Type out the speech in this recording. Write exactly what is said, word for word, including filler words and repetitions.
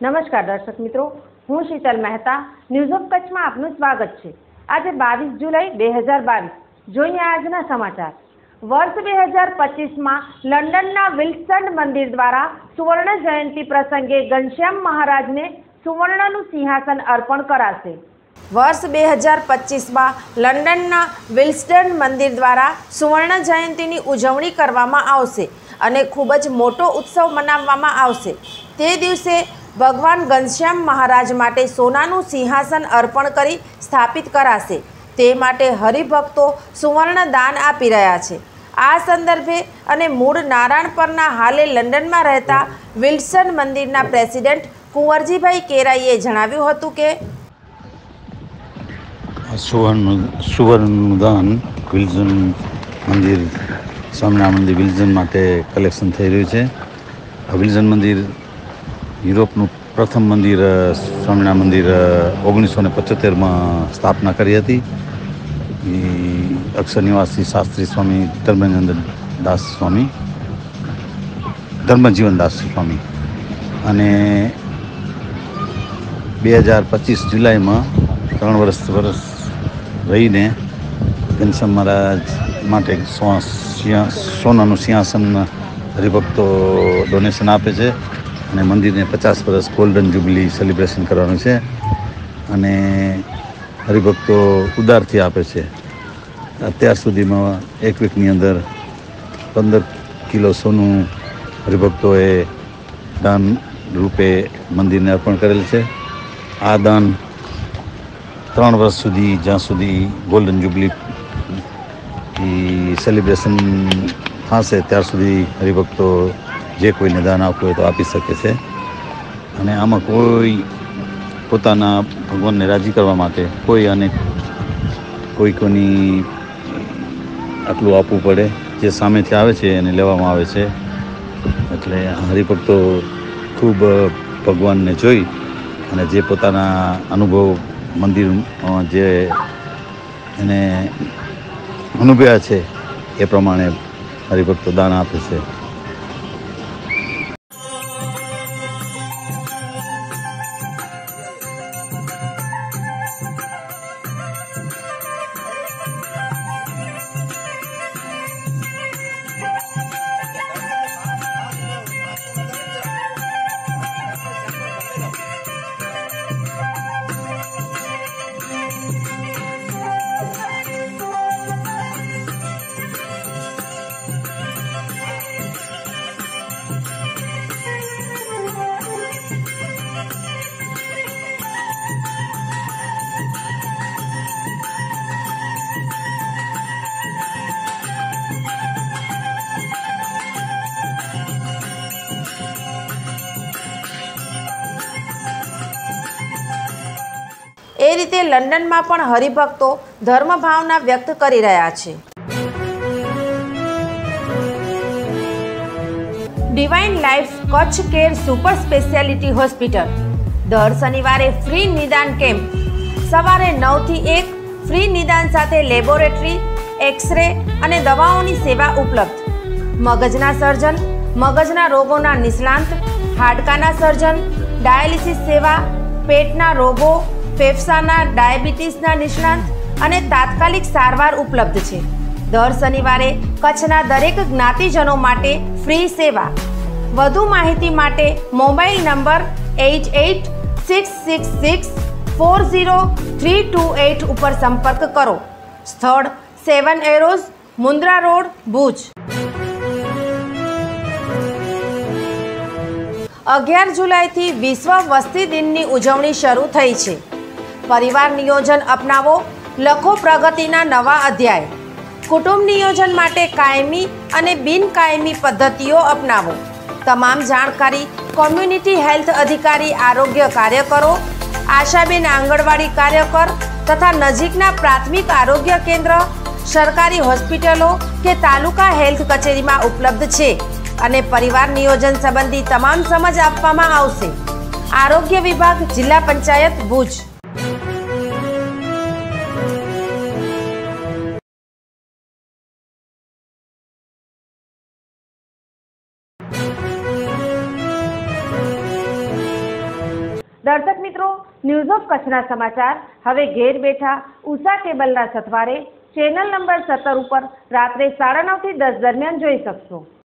નમસ્કાર દર્શક મિત્રો, હું શીતલ મહેતા ન્યૂઝ ઓફ કચ્છમાં આપનું સ્વાગત છે। આજે બાવીસ જુલાઈ બે હજાર બાવીસ। જોઈએ આજના સમાચાર। વર્ષ બે હજાર પચીસમાં લંડનના વિલ્સન મંદિર દ્વારા સુવર્ણ જયંતિ પ્રસંગે ઘનશ્યામ મહારાજને સુવર્ણનું સિંહાસન અર્પણ કરાશે। વર્ષ બે હજાર પચીસમાં લંડનના વિલ્સન મંદિર દ્વારા સુવર્ણ જયંતિની ઉજવણી કરવામાં આવશે અને ખૂબ જ મોટો ઉત્સવ મનાવવામાં આવશે। તે દિવસે ભગવાન ઘનશ્યામ મહારાજ માટે સોનાનું સિંહાસન અર્પણ કરી સ્થાપિત કરાશે। તે માટે હરિભક્તો સુવર્ણ દાન આપી રહ્યા છે। આ સંદર્ભે અને મૂળ નારાયણપરના હાલે લંડનમાં રહેતા વિલ્સન મંદિરના પ્રેસિડેન્ટ કુંવરજીભાઈ કેરાઈએ જણાવ્યું હતું કે સુવર્ણ સુવર્ણનું દાન વિલ્સન મંદિર સ્વામિનારાયણ મંદિર વિલ્સન માટે કલેક્શન થઈ રહ્યું છે। આ વિલ્સન મંદિર યુરોપનું પ્રથમ મંદિર સ્વામિનારાયણ મંદિર ઓગણીસો ને પંચોતેરમાં સ્થાપના કરી હતી। એ અક્ષર નિવાસી શાસ્ત્રી સ્વામી ધર્મજીવન દાસ સ્વામી ધર્મજીવન દાસ સ્વામી અને બે હજાર પચીસ જુલાઈમાં ત્રણ વર્ષ વર્ષ રહીને ઘનશ્યામ મહારાજ માટે સોનાનું સિંહાસન હરિભક્તો ડોનેશન આપે છે અને મંદિરને પચાસ વર્ષ ગોલ્ડન જ્યુબિલી સેલિબ્રેશન કરવાનું છે અને હરિભક્તો ઉદારથી આપે છે। અત્યાર સુધીમાં એક વીકની અંદર પંદર કિલો સોનું હરિભક્તોએ દાન રૂપે મંદિરને અર્પણ કરેલ છે। આ દાન ત્રણ વર્ષ સુધી, જ્યાં સુધી ગોલ્ડન જ્યુબિલી સેલિબ્રેશન થશે ત્યાર સુધી હરિભક્તો જે કોઈને દાન આપવું હોય તો આપી શકે છે અને આમાં કોઈ પોતાના ભગવાનને રાજી કરવા માટે કોઈ અને કોઈ કોની આટલું આપવું પડે, જે સામેથી આવે છે એને લેવામાં આવે છે। એટલે હરિભક્તો ખૂબ ભગવાનને જોઈ અને જે પોતાના અનુભવ મંદિર જે એને અનુભવ્યા છે એ પ્રમાણે હરિભક્તો દાન આપે છે। એ રીતે લંડનમાં પણ હરિભક્તો ધર્મ ભાવના વ્યક્ત કરી રહ્યા છે। Divine life Kutch care super speciality hospital દર શનિવારે ફ્રી નિદાન કેમ્પ સવારે નવ થી એક ફ્રી નિદાન સાથે લેબોરેટરી, એક્સરે અને દવાઓની સેવા ઉપલબ્ધ। મગજના સર્જન, મગજના રોગોના નિષ્ણાંત, હાડકાના સર્જન, ડાયાલિસિસ સેવા, પેટના રોગો, ફેફસાના ડાયાબિટીસના નિષ્ણાંત અને તાત્કાલિક સારવાર ઉપલબ્ધ છે। દર શનિવારે કચ્છના દરેક જ્ઞાતિજનો માટે ફ્રી સેવા। વધુ માહિતી માટે mobile number eight eight six six six four zero three two eight ઉપર સંપર્ક કરો। સ્થળ seven arrows, Mundra road, Bhuj. અગિયાર જુલાઈથી વિશ્વ વસ્તી દિનની ઉજવણી શરૂ થઈ છે। પરિવાર નિયોજન અપનાવો, લખો પ્રગતિના નવા અધ્યાય। કુટુંબ નિયોજન માટે કાયમી અને બિનકાયમી પદ્ધતિઓ અપનાવો। તમામ જાણકારી કોમ્યુનિટી હેલ્થ અધિકારી, આરોગ્ય કાર્યકરો, આશાબેન આંગણવાડી કાર્યકર તથા નજીકના પ્રાથમિક આરોગ્ય કેન્દ્ર, સરકારી હોસ્પિટલો કે તાલુકા હેલ્થ કચેરીમાં ઉપલબ્ધ છે અને પરિવાર નિયોજન સંબંધી તમામ સમજ આપવામાં આવશે। આરોગ્ય વિભાગ, જિલ્લા પંચાયત, ભુજ। દર્શક મિત્રો, ન્યૂઝ ઓફ કચ્છના સમાચાર હવે ઘેર બેઠા ઉષા કેબલના સથવારે ચેનલ નંબર સત્તર ઉપર રાત્રે સાડા નવથી દસ દરમિયાન જોઈ શકશો.